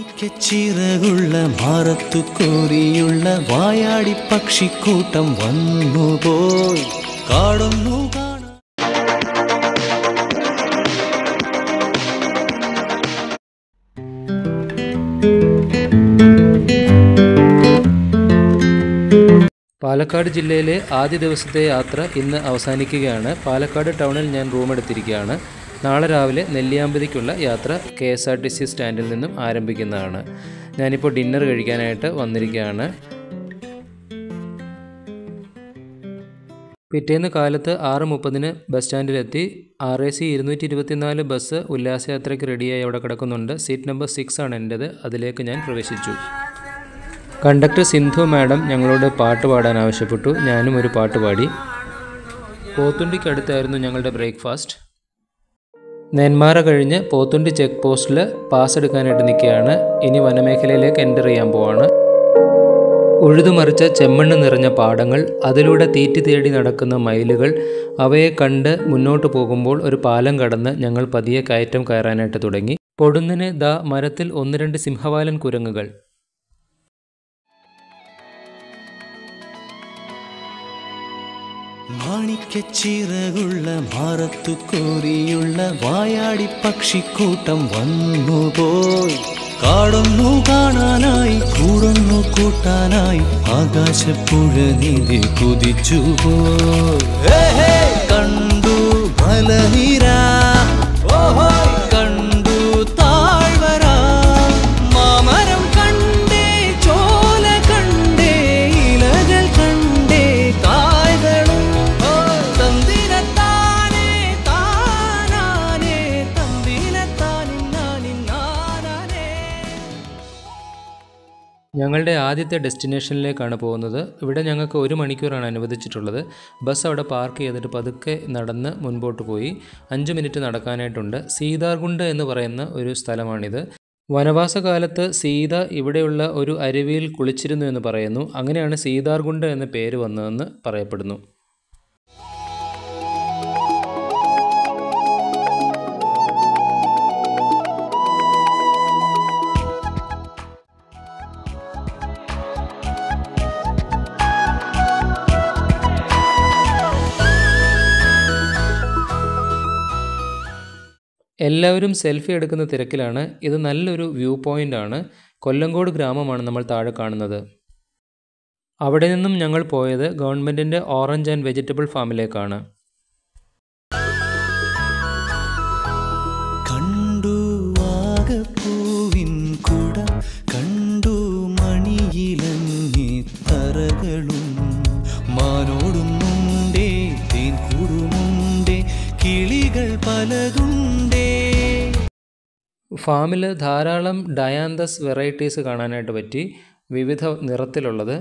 ചിറകുള്ള ഭാരത്തു കോരിയുള്ള വായാടി പക്ഷിക്കൂട്ടം വന്നുപോയി കാടുന്നു കാണാൻ. പാലക്കാട് ജില്ലയിലെ ആദ്യ ദിവസത്തെ യാത്ര ഇന്ന് അവസാനിക്കുകയാണ്. പാലക്കാട് ടൗണിൽ ഞാൻ റൂം എടുത്തിരിക്കുകയാണ്. നാളെ രാവിലെ നെല്ലിയാമ്പതിക്കുള്ള യാത്ര KSRTC സ്റ്റാൻഡിൽ നിന്നും ആരംഭിക്കുന്നതാണ്. ഞാനിപ്പോൾ ഡിന്നർ കഴിക്കാനായിട്ട് വന്നിരിക്കുകയാണ്. പിറ്റേന്ന് കാലത്ത് 6:30 ബസ് സ്റ്റാൻഡിലെത്തി. RAC 224 ബസ് ഉല്ലാസയാത്രയ്ക്ക് റെഡിയായി അവിടെ കിടക്കുന്നുണ്ട്. സീറ്റ് നമ്പർ 6 ആണ് എൻ്റേത്. അതിലേക്ക് ഞാൻ പ്രവേശിച്ചു. കണ്ടക്ടർ സിന്ധു മാഡം ഞങ്ങളോട് പാട്ട് പാടാൻ ആവശ്യപ്പെട്ടു. ഞാനും ഒരു പാട്ട് പാടി. പോത്തുണ്ടിക്കടുത്തായിരുന്നു ഞങ്ങളുടെ ബ്രേക്ക്ഫാസ്റ്റ്. നെന്മാറ കഴിഞ്ഞ് പോത്തുണ്ടി ചെക്ക് പോസ്റ്റിൽ പാസ് എടുക്കാനായിട്ട് നിൽക്കുകയാണ്. ഇനി വനമേഖലയിലേക്ക് എൻ്റർ ചെയ്യാൻ പോവാണ്. ഉഴുതുമറിച്ച ചെമ്മണ്ണ് നിറഞ്ഞ പാടങ്ങൾ, അതിലൂടെ തീറ്റി തേടി നടക്കുന്ന മയിലുകൾ, അവയെ കണ്ട് മുന്നോട്ട് പോകുമ്പോൾ ഒരു പാലം കടന്ന് ഞങ്ങൾ പതിയെ കയറ്റം കയറാനായിട്ട് തുടങ്ങി. പൊടുന്നിന് ദാ മരത്തിൽ 1-2 സിംഹവാലൻ കുരങ്ങുകൾ. മാണിക്കച്ചിറകുള്ള ഭാരത്തു കോരിയുള്ള വായാടി പക്ഷിക്കൂട്ടം വന്നുപോയി കാടൊന്നു കാണാനായി കൂടൊന്നു കൂട്ടാനായി ആകാശപ്പുഴ നീതി കുതിച്ചുപോയി. കണ്ടു മലനിര, കണ്ടു താഴ്വര, മാമരം കണ്ടേ, ചോല കണ്ടേ, ഇലകൾ കണ്ടേ, കായ്കളും തന്തിരത്താനേ താനാനേ തന്തിരത്താനിന്നാനിന്നാനേ. ഞങ്ങളുടെ ആദ്യത്തെ ഡെസ്റ്റിനേഷനിലേക്കാണ് പോകുന്നത്. ഇവിടെ ഞങ്ങൾക്ക് 1 മണിക്കൂറാണ് അനുവദിച്ചിട്ടുള്ളത്. ബസ് അവിടെ പാർക്ക് ചെയ്തിട്ട് പതുക്കെ നടന്ന് മുൻപോട്ട് പോയി. 5 മിനിറ്റ് നടക്കാനായിട്ടുണ്ട്. സീതാർകുണ്ട് എന്ന് പറയുന്ന ഒരു സ്ഥലമാണിത്. വനവാസകാലത്ത് സീത ഇവിടെയുള്ള ഒരു അരുവിയിൽ കുളിച്ചിരുന്നു എന്ന് പറയുന്നു. അങ്ങനെയാണ് സീതാർകുണ്ട് എന്ന പേര് വന്നതെന്ന് പറയപ്പെടുന്നു. എല്ലാവരും സെൽഫി എടുക്കുന്ന തിരക്കിലാണ്. ഇത് നല്ലൊരു വ്യൂ പോയിൻ്റ് ആണ്. കൊല്ലങ്കോട് ഗ്രാമമാണ് നമ്മൾ താഴെ കാണുന്നത്. അവിടെ നിന്നും ഞങ്ങൾ പോയത് ഗവൺമെൻറ്റിൻ്റെ ഓറഞ്ച് ആൻഡ് വെജിറ്റബിൾ ഫാമിലേക്കാണ്. കണ്ടു ആകപ്പൂവിൻ കുട, കണ്ടു മണിയിലങ്ങി തറകളും, മാനോടുന്നുണ്ടേ തേൻ കൂടുമുണ്ടേ, കിളികൾ പലതുണ്ടേ. ഫാമിൽ ധാരാളം ഡയാന്തസ് വെറൈറ്റീസ് കാണാനായിട്ട് പറ്റി, വിവിധ നിറത്തിലുള്ളത്.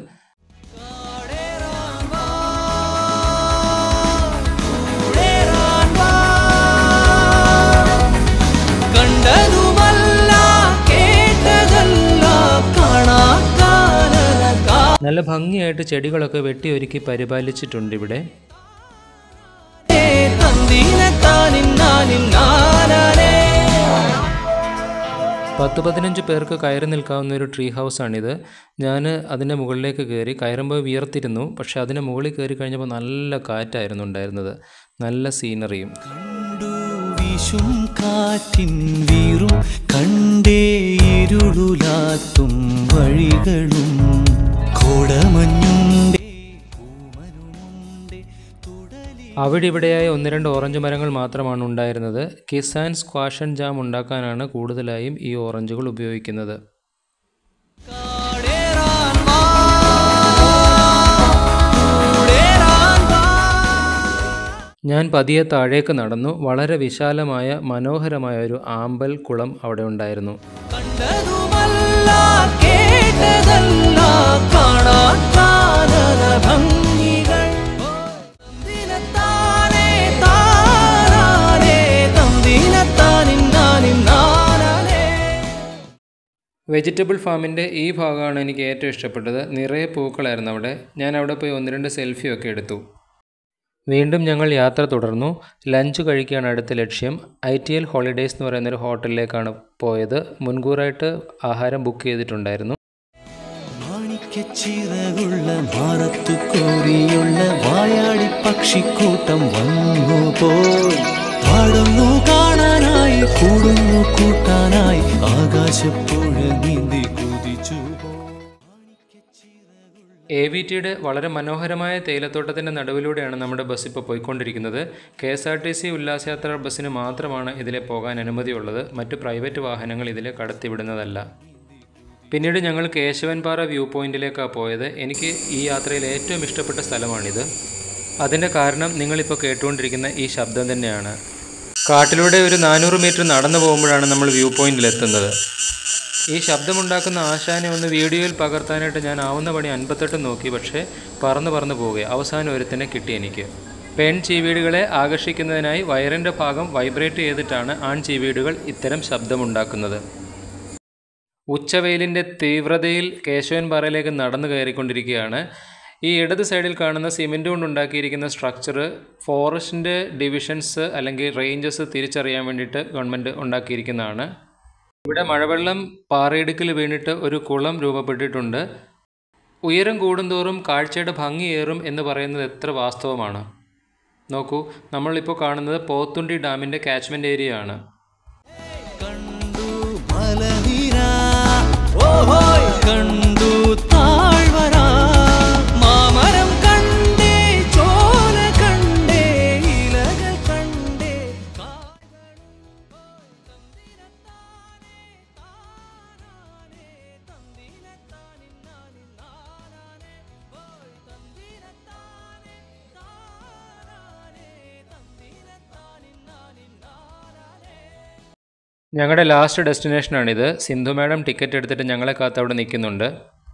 നല്ല ഭംഗിയായിട്ട് ചെടികളൊക്കെ വെട്ടിയൊരുക്കി പരിപാലിച്ചിട്ടുണ്ട് ഇവിടെ. 10-15 പേർക്ക് കയറി നിൽക്കാവുന്ന ഒരു ട്രീ ഹൗസാണിത്. ഞാൻ അതിൻ്റെ മുകളിലേക്ക് കയറി. കയറുമ്പോൾ വിയർത്തിരുന്നു. പക്ഷെ അതിൻ്റെ മുകളിൽ കയറി കഴിഞ്ഞപ്പോൾ നല്ല കാറ്റായിരുന്നു ഉണ്ടായിരുന്നത്. നല്ല സീനറിയും. കണ്ടു വീശും കാറ്റിൻ വീറും, കണ്ടേ ഇരുളുലാത്തും വഴികളും, കോടമഞ്ഞുണ്ടേ പൂമരമുണ്ടേ. അവിടെ ഇവിടെയായി 1-2 ഓറഞ്ച് മരങ്ങൾ മാത്രമാണ് ഉണ്ടായിരുന്നത്. കിസാൻ സ്ക്വാഷ് ആൻഡ് ജാം ഉണ്ടാക്കാനാണ് കൂടുതലായും ഈ ഓറഞ്ചുകൾ ഉപയോഗിക്കുന്നത്. ഞാൻ പതിയെ താഴേക്ക് നടന്നു. വളരെ വിശാലമായ മനോഹരമായ ഒരു ആമ്പൽ കുളം അവിടെ ഉണ്ടായിരുന്നു. വെജിറ്റബിൾ ഫാമിൻ്റെ ഈ ഭാഗമാണ് എനിക്ക് ഏറ്റവും ഇഷ്ടപ്പെട്ടത്. നിറയെ പൂക്കളായിരുന്നു അവിടെ. ഞാൻ അവിടെ പോയി 1-2 സെൽഫിയൊക്കെ എടുത്തു. വീണ്ടും ഞങ്ങൾ യാത്ര തുടർന്നു. ലഞ്ച് കഴിക്കുകയാണ് അടുത്ത ലക്ഷ്യം. ITL ഹോളിഡേയ്സ് എന്ന് പറയുന്നൊരു ഹോട്ടലിലേക്കാണ് പോയത്. മുൻകൂറായിട്ട് ആഹാരം ബുക്ക് ചെയ്തിട്ടുണ്ടായിരുന്നു. ചിറകുള്ള ഭാരത്തു കോരിയുള്ള വായാടി പക്ഷിക്കൂട്ടം വന്നു പോയി. പാടുന്നു കാണാനായി, കൂടുന്നു കൂട്ടാനായി, ആകാശപ്പുഴ നീന്തി കുതിച്ചു. AVTയുടെ വളരെ മനോഹരമായ തേയിലത്തോട്ടത്തിൻ്റെ നടുവിലൂടെയാണ് നമ്മുടെ ബസ് ഇപ്പോൾ പോയിക്കൊണ്ടിരിക്കുന്നത്. KSRTC ഉല്ലാസയാത്ര ബസ്സിന് മാത്രമാണ് ഇതിലെ പോകാൻ അനുമതിയുള്ളത്. മറ്റ് പ്രൈവറ്റ് വാഹനങ്ങൾ ഇതിലെ കടത്തിവിടുന്നതല്ല. പിന്നീട് ഞങ്ങൾ കേശവൻപാറ വ്യൂ പോയിന്റിലേക്കാണ് പോയത്. എനിക്ക് ഈ യാത്രയിൽ ഏറ്റവും ഇഷ്ടപ്പെട്ട സ്ഥലമാണിത്. അതിൻ്റെ കാരണം നിങ്ങളിപ്പോൾ കേട്ടുകൊണ്ടിരിക്കുന്ന ഈ ശബ്ദം തന്നെയാണ്. കാട്ടിലൂടെ ഒരു 400 മീറ്റർ നടന്നു പോകുമ്പോഴാണ് നമ്മൾ വ്യൂ പോയിന്റിലെത്തുന്നത്. ഈ ശബ്ദമുണ്ടാക്കുന്ന ആശാനെ ഒന്ന് വീഡിയോയിൽ പകർത്താനായിട്ട് ഞാൻ ആവുന്ന പണി 58 നോക്കി. പക്ഷേ പറന്ന് പോവുക. അവസാനം ഒരുത്തിനെ കിട്ടി എനിക്ക്. പെൺ ചീവീടുകളെ ആകർഷിക്കുന്നതിനായി വയറിൻ്റെ ഭാഗം വൈബ്രേറ്റ് ചെയ്തിട്ടാണ് ആൺ ചീവീടുകൾ ഇത്തരം ശബ്ദമുണ്ടാക്കുന്നത്. ഉച്ചവെയിലിൻ്റെ തീവ്രതയിൽ കേശവൻപാറയിലേക്ക് നടന്നു കയറിക്കൊണ്ടിരിക്കുകയാണ്. ഈ ഇടത് സൈഡിൽ കാണുന്ന സിമെൻറ്റ് കൊണ്ടുണ്ടാക്കിയിരിക്കുന്ന സ്ട്രക്ചർ ഫോറസ്റ്റിൻ്റെ ഡിവിഷൻസ് അല്ലെങ്കിൽ റേഞ്ചസ് തിരിച്ചറിയാൻ വേണ്ടിയിട്ട് ഗവൺമെൻറ് ഉണ്ടാക്കിയിരിക്കുന്നതാണ്. ഇവിടെ മഴവെള്ളം പാറയിടുക്കിൽ വീണിട്ട് ഒരു കുളം രൂപപ്പെട്ടിട്ടുണ്ട്. ഉയരം കൂടുന്തോറും കാഴ്ചയുടെ ഭംഗിയേറും എന്ന് പറയുന്നത് എത്ര വാസ്തവമാണ്. നോക്കൂ, നമ്മളിപ്പോൾ കാണുന്നത് പോത്തുണ്ടി ഡാമിൻ്റെ കാച്ച്മെൻറ്റ് ഏരിയ ആണ്. ഞങ്ങളുടെ ലാസ്റ്റ് ഡെസ്റ്റിനേഷനാണിത്. സിന്ധു മാഡം ടിക്കറ്റ് എടുത്തിട്ട് ഞങ്ങളെ കാത്ത് അവിടെ നിൽക്കുന്നുണ്ട്.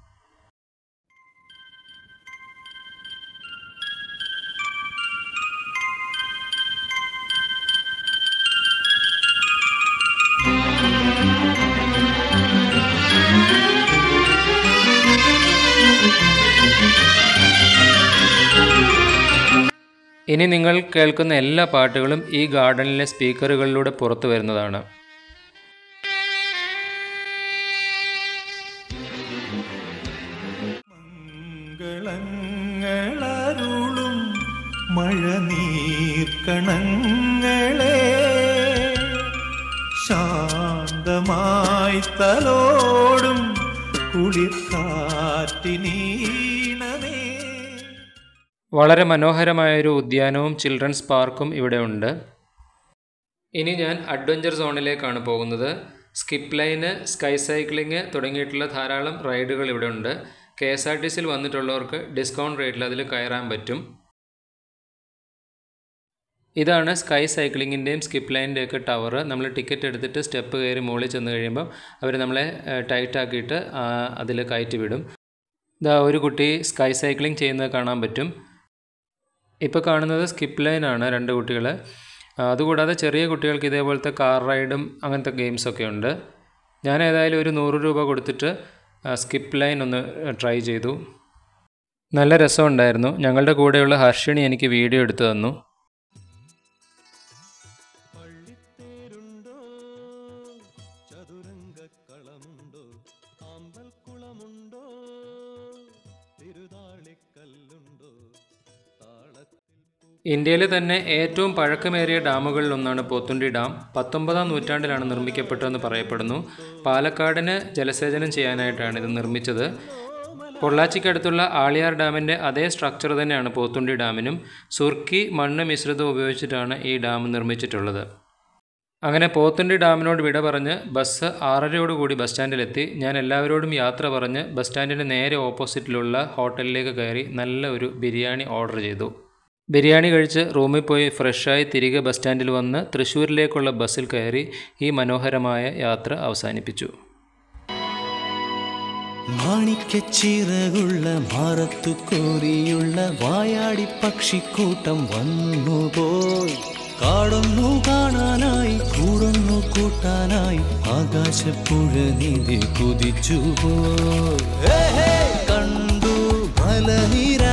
ഇനി നിങ്ങൾ കേൾക്കുന്ന എല്ലാ പാട്ടുകളും ഈ ഗാർഡനിലെ സ്പീക്കറുകളിലൂടെ പുറത്തു വരുന്നതാണ്. മംഗളങ്ങളരുളും മഴനീർക്കണങ്ങളെ ശാന്തമായി തലോടും കുളിർക്കാറ്റിനീണമേ. വളരെ മനോഹരമായൊരു ഉദ്യാനവും ചിൽഡ്രൻസ് പാർക്കും ഇവിടെ ഉണ്ട്. ഇനി ഞാൻ അഡ്വഞ്ചർ സോണിലേക്കാണ് പോകുന്നത്. സ്കിപ്പ് ലൈന്, സ്കൈ സൈക്ലിങ് തുടങ്ങിയിട്ടുള്ള ധാരാളം റൈഡുകൾ ഇവിടെ ഉണ്ട്. KSRTCയിൽ വന്നിട്ടുള്ളവർക്ക് ഡിസ്കൗണ്ട് റേറ്റിൽ അതിൽ കയറാൻ പറ്റും. ഇതാണ് സ്കൈ സൈക്ലിങ്ങിൻ്റെയും സ്കിപ്പ് ലൈനിൻ്റെയൊക്കെ ടവർ. നമ്മൾ ടിക്കറ്റ് എടുത്തിട്ട് സ്റ്റെപ്പ് കയറി മുകളിൽ ചെന്ന് കഴിയുമ്പം അവർ നമ്മളെ ടൈറ്റാക്കിയിട്ട് അതിൽ കയറ്റി വിടും. ഇതാ ഒരു കുട്ടി സ്കൈ സൈക്ലിംഗ് ചെയ്യുന്നത് കാണാൻ പറ്റും. ഇപ്പോൾ കാണുന്നത് സ്കിപ്പ് ലൈനാണ്, 2 കുട്ടികൾ. അതുകൂടാതെ ചെറിയ കുട്ടികൾക്ക് ഇതേപോലത്തെ കാർ റൈഡും അങ്ങനത്തെ ഗെയിംസൊക്കെ ഉണ്ട്. ഞാൻ ഏതായാലും ഒരു 100 രൂപ കൊടുത്തിട്ട് സ്കിപ്പ് ലൈൻ ഒന്ന് ട്രൈ ചെയ്തു. നല്ല രസമുണ്ടായിരുന്നു. ഞങ്ങളുടെ കൂടെയുള്ള ഹർഷിണി എനിക്ക് വീഡിയോ എടുത്തു തന്നു. ഇന്ത്യയിലെ തന്നെ ഏറ്റവും പഴക്കമേറിയ ഡാമുകളിലൊന്നാണ് പോത്തുണ്ടി ഡാം. 19-ാം നൂറ്റാണ്ടിലാണ് നിർമ്മിക്കപ്പെട്ടതെന്ന് പറയപ്പെടുന്നു. പാലക്കാടിന് ജലസേചനം ചെയ്യാനായിട്ടാണ് ഇത് നിർമ്മിച്ചത്. പൊള്ളാച്ചിക്കടുത്തുള്ള ആളിയാർ ഡാമിൻ്റെ അതേ സ്ട്രക്ചർ തന്നെയാണ് പോത്തുണ്ടി ഡാമിനും. സുർക്കി, മണ്ണ് മിശ്രിതം ഉപയോഗിച്ചിട്ടാണ് ഈ ഡാം നിർമ്മിച്ചിട്ടുള്ളത്. അങ്ങനെ പോത്തുണ്ടി ഡാമിനോട് വിട പറഞ്ഞ് ബസ് 6:30 ബസ് സ്റ്റാൻഡിലെത്തി. ഞാൻ എല്ലാവരോടും യാത്ര പറഞ്ഞ് ബസ് സ്റ്റാൻഡിൻ്റെ നേരെ ഓപ്പോസിറ്റിലുള്ള ഹോട്ടലിലേക്ക് കയറി നല്ല ഒരു ബിരിയാണി ഓർഡർ ചെയ്തു. ബിരിയാണി കഴിച്ച് റൂമിൽ പോയി ഫ്രഷായി തിരികെ ബസ് സ്റ്റാൻഡിൽ വന്ന് തൃശ്ശൂരിലേക്കുള്ള ബസ്സിൽ കയറി ഈ മനോഹരമായ യാത്ര അവസാനിപ്പിച്ചു. മാണിക്കച്ചിറകുള്ള ഭാരത്തു കോരിയുള്ള വായാടി പക്ഷിക്കൂട്ടം വന്നുപോയി. കാടൊന്നു കാണാനായി, കൂടുന്നു കൂട്ടാനായി, ആകാശപ്പുഴ നീതി കുതിച്ചുപോയി. കണ്ടു മലനിര